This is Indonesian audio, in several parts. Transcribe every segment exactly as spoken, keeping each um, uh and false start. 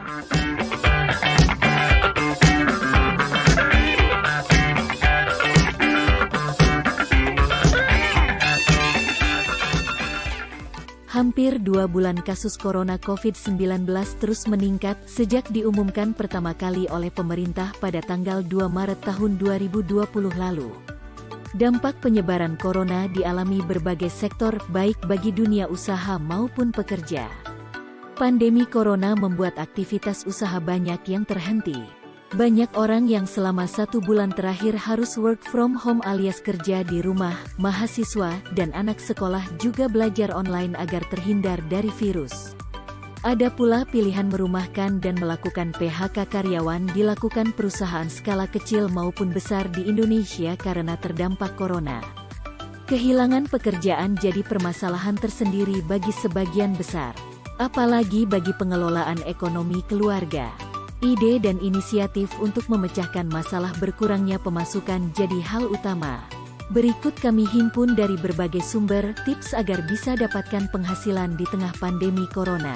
Hampir dua bulan kasus corona covid sembilan belas terus meningkat sejak diumumkan pertama kali oleh pemerintah pada tanggal dua Maret tahun dua ribu dua puluh lalu. Dampak penyebaran corona dialami berbagai sektor baik bagi dunia usaha maupun pekerja. Pandemi corona membuat aktivitas usaha banyak yang terhenti. Banyak orang yang selama satu bulan terakhir harus work from home alias kerja di rumah, mahasiswa, dan anak sekolah juga belajar online agar terhindar dari virus. Ada pula pilihan merumahkan dan melakukan P H K karyawan dilakukan perusahaan skala kecil maupun besar di Indonesia karena terdampak corona. Kehilangan pekerjaan jadi permasalahan tersendiri bagi sebagian besar, apalagi bagi pengelolaan ekonomi keluarga. Ide dan inisiatif untuk memecahkan masalah berkurangnya pemasukan jadi hal utama. Berikut kami himpun dari berbagai sumber tips agar bisa dapatkan penghasilan di tengah pandemi corona.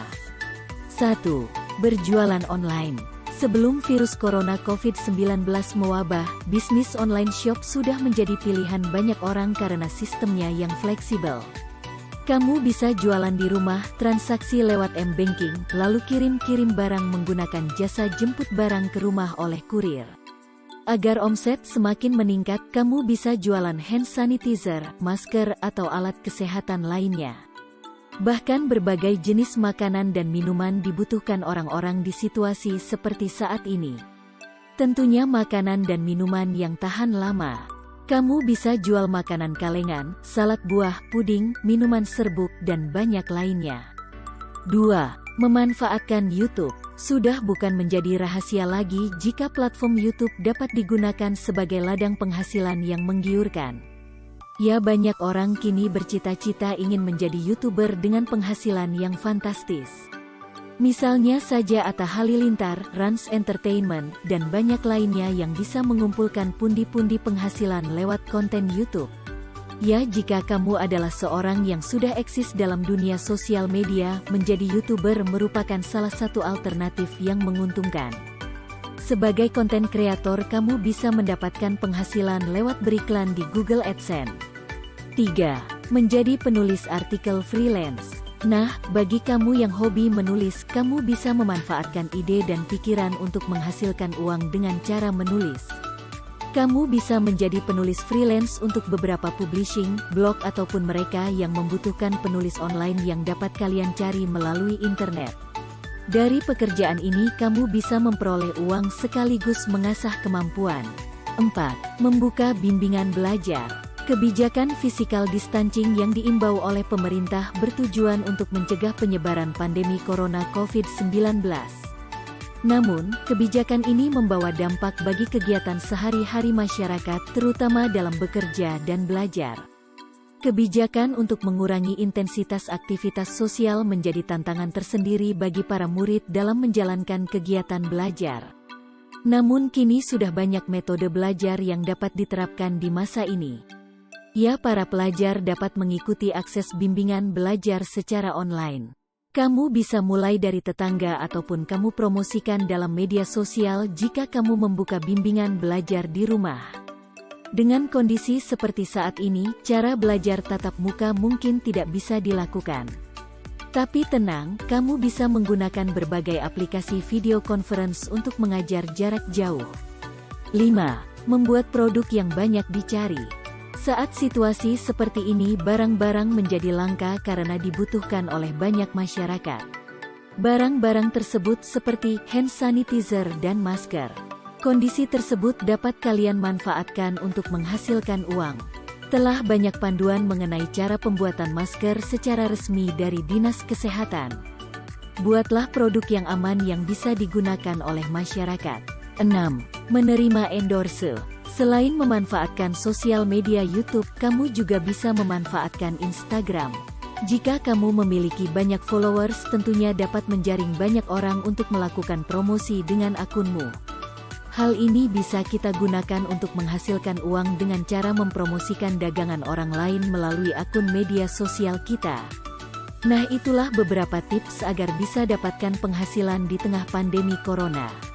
satu. Berjualan online. Sebelum virus corona covid sembilan belas mewabah, bisnis online shop sudah menjadi pilihan banyak orang karena sistemnya yang fleksibel. Kamu bisa jualan di rumah, transaksi lewat m-banking, lalu kirim-kirim barang menggunakan jasa jemput barang ke rumah oleh kurir. Agar omset semakin meningkat, kamu bisa jualan hand sanitizer, masker, atau alat kesehatan lainnya. Bahkan berbagai jenis makanan dan minuman dibutuhkan orang-orang di situasi seperti saat ini. Tentunya makanan dan minuman yang tahan lama. Kamu bisa jual makanan kalengan, salad buah, puding, minuman serbuk, dan banyak lainnya. dua. Memanfaatkan YouTube. Sudah bukan menjadi rahasia lagi jika platform YouTube dapat digunakan sebagai ladang penghasilan yang menggiurkan. Ya, banyak orang kini bercita-cita ingin menjadi YouTuber dengan penghasilan yang fantastis. Misalnya saja Atta Halilintar, Rans Entertainment, dan banyak lainnya yang bisa mengumpulkan pundi-pundi penghasilan lewat konten YouTube. Ya, jika kamu adalah seorang yang sudah eksis dalam dunia sosial media, menjadi YouTuber merupakan salah satu alternatif yang menguntungkan. Sebagai konten kreator, kamu bisa mendapatkan penghasilan lewat beriklan di Google AdSense. tiga. Menjadi penulis artikel freelance. Nah, bagi kamu yang hobi menulis, kamu bisa memanfaatkan ide dan pikiran untuk menghasilkan uang dengan cara menulis. Kamu bisa menjadi penulis freelance untuk beberapa publishing, blog ataupun mereka yang membutuhkan penulis online yang dapat kalian cari melalui internet. Dari pekerjaan ini kamu bisa memperoleh uang sekaligus mengasah kemampuan. empat. Membuka bimbingan belajar. Kebijakan physical distancing yang diimbau oleh pemerintah bertujuan untuk mencegah penyebaran pandemi corona covid sembilan belas. Namun, kebijakan ini membawa dampak bagi kegiatan sehari-hari masyarakat, terutama dalam bekerja dan belajar. Kebijakan untuk mengurangi intensitas aktivitas sosial menjadi tantangan tersendiri bagi para murid dalam menjalankan kegiatan belajar. Namun kini sudah banyak metode belajar yang dapat diterapkan di masa ini. Ya, para pelajar dapat mengikuti akses bimbingan belajar secara online. Kamu bisa mulai dari tetangga ataupun kamu promosikan dalam media sosial jika kamu membuka bimbingan belajar di rumah. Dengan kondisi seperti saat ini, cara belajar tatap muka mungkin tidak bisa dilakukan. Tapi tenang, kamu bisa menggunakan berbagai aplikasi video conference untuk mengajar jarak jauh. lima. Membuat produk yang banyak dicari. Saat situasi seperti ini, barang-barang menjadi langka karena dibutuhkan oleh banyak masyarakat. Barang-barang tersebut seperti hand sanitizer dan masker. Kondisi tersebut dapat kalian manfaatkan untuk menghasilkan uang. Telah banyak panduan mengenai cara pembuatan masker secara resmi dari Dinas Kesehatan. Buatlah produk yang aman yang bisa digunakan oleh masyarakat. enam. Menerima endorse. Selain memanfaatkan sosial media YouTube, kamu juga bisa memanfaatkan Instagram. Jika kamu memiliki banyak followers, tentunya dapat menjaring banyak orang untuk melakukan promosi dengan akunmu. Hal ini bisa kita gunakan untuk menghasilkan uang dengan cara mempromosikan dagangan orang lain melalui akun media sosial kita. Nah, itulah beberapa tips agar bisa dapatkan penghasilan di tengah pandemi corona.